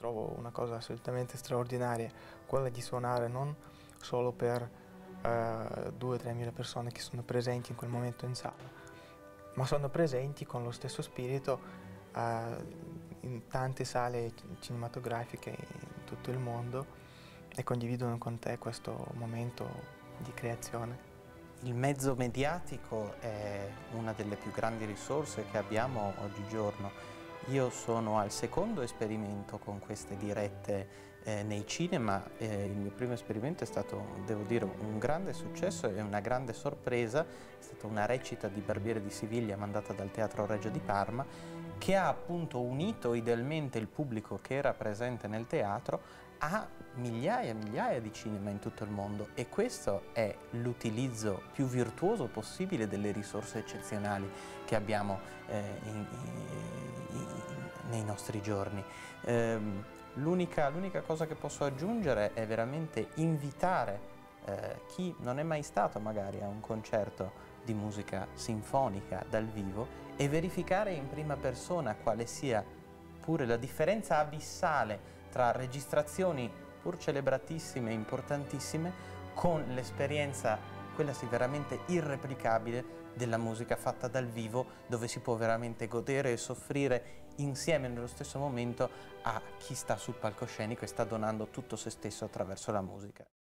Trovo una cosa assolutamente straordinaria, quella di suonare non solo per 2-3 mila persone che sono presenti in quel momento in sala, ma sono presenti con lo stesso spirito in tante sale cinematografiche in tutto il mondo e condividono con te questo momento di creazione. Il mezzo mediatico è una delle più grandi risorse che abbiamo oggigiorno. Io sono al secondo esperimento con queste dirette nei cinema. Il mio primo esperimento è stato, devo dire, un grande successo e una grande sorpresa. È stata una recita di Barbiere di Siviglia mandata dal Teatro Regio di Parma, che ha appunto unito idealmente il pubblico che era presente nel teatro a migliaia e migliaia di cinema in tutto il mondo, e questo è l'utilizzo più virtuoso possibile delle risorse eccezionali che abbiamo nei nostri giorni. L'unica cosa che posso aggiungere è veramente invitare chi non è mai stato magari a un concerto di musica sinfonica dal vivo e verificare in prima persona quale sia pure la differenza abissale tra registrazioni pur celebratissime e importantissime con l'esperienza, quella sì veramente irreplicabile, della musica fatta dal vivo, dove si può veramente godere e soffrire insieme nello stesso momento a chi sta sul palcoscenico e sta donando tutto se stesso attraverso la musica.